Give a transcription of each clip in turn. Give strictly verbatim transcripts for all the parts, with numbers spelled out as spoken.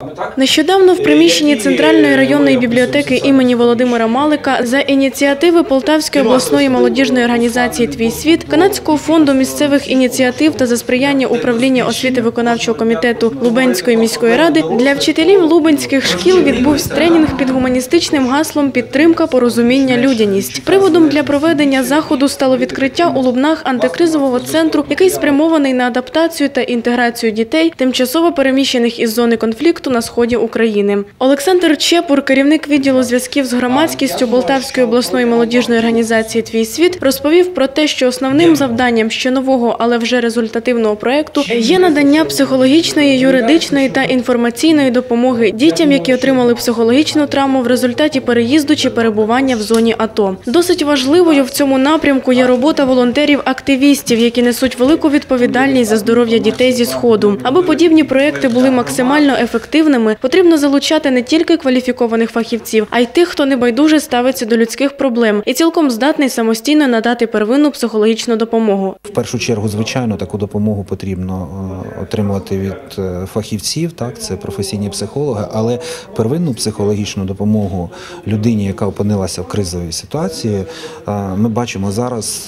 Нещодавно в приміщенні Центральної районної бібліотеки імені Володимира Малика за ініціативи Полтавської обласної молодіжної організації «Твій світ», Канадського фонду місцевих ініціатив та за сприяння управління освіти виконавчого комітету Лубенської міської ради для вчителів лубенських шкіл відбувся тренінг під гуманістичним гаслом «Підтримка, порозуміння, людяність». Приводом для проведення заходу стало відкриття у Лубнах антикризового центру, який спрямований на адаптацію та інтеграцію дітей, тимчасово переміщених із зони конфлікту на сході України. Олександр Чепур, керівник відділу зв'язків з громадськістю Полтавської обласної молодіжної організації «Твій світ», розповів про те, що основним завданням ще нового, але вже результативного проєкту є надання психологічної, юридичної та інформаційної допомоги дітям, які отримали психологічну травму в результаті переїзду чи перебування в зоні АТО. Досить важливою в цьому напрямку є робота волонтерів-активістів, які несуть велику відповідальність за здоров'я дітей зі Сходу. Аби подібні проєкти були максимально ефективними, потрібно залучати не тільки кваліфікованих фахівців, а й тих, хто небайдуже ставиться до людських проблем і цілком здатний самостійно надати первинну психологічну допомогу. В першу чергу, звичайно, таку допомогу потрібно отримувати від фахівців, так, це професійні психологи, але первинну психологічну допомогу людині, яка опинилася в кризовій ситуації, ми бачимо зараз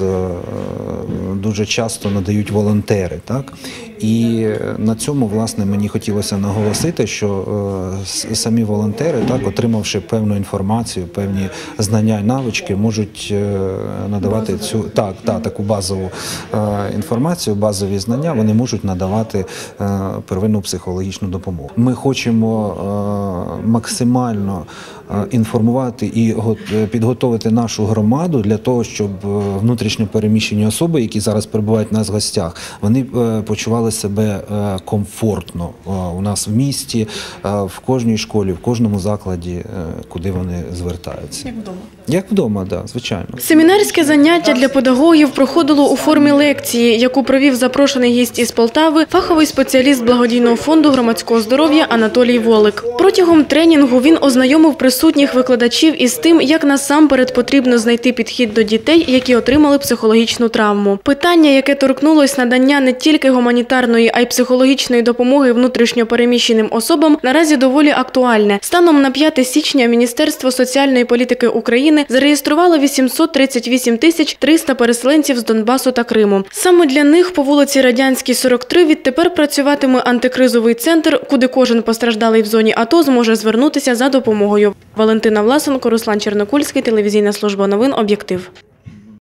дуже часто надають волонтери, так? І на цьому, власне, мені хотілося наголосити, що самі волонтери, так, отримавши певну інформацію, певні знання і навички, можуть надавати цю так, так, таку базову інформацію, базові знання, вони можуть надавати первинну психологічну допомогу. Ми хочемо максимально інформувати і підготовити нашу громаду для того, щоб внутрішньо переміщені особи, які зараз перебувають у нас в гостях, вони почували себе комфортно у нас в місті, в кожній школі, в кожному закладі, куди вони звертаються. Як вдома? Як вдома, так, звичайно. Семінарське заняття для педагогів проходило у формі лекції, яку провів запрошений гість із Полтави, фаховий спеціаліст благодійного фонду громадського здоров'я Анатолій Волик. Протягом тренінгу він ознайомив присутніх викладачів із тим, як насамперед потрібно знайти підхід до дітей, які отримали психологічну травму. Питання, яке торкнулось надання не тільки гуманітарної, а й психологічної допомоги внутрішньо переміщеним особам, наразі доволі актуальне. Станом на п'яте січня Міністерство соціальної політики України зареєструвало вісімсот тридцять вісім тисяч триста переселенців з Донбасу та Криму. Саме для них по вулиці Радянській, сорок три відтепер працюватиме антикризовий центр, куди кожен постраждалий в зоні АТО зможе звернутися за допомогою. Валентина Власенко, Руслан Чернокульський, телевізійна служба новин «Об'єктив».